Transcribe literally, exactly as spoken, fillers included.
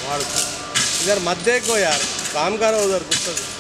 मार इधर मत देखो यार, काम करो उधर कुछ तो।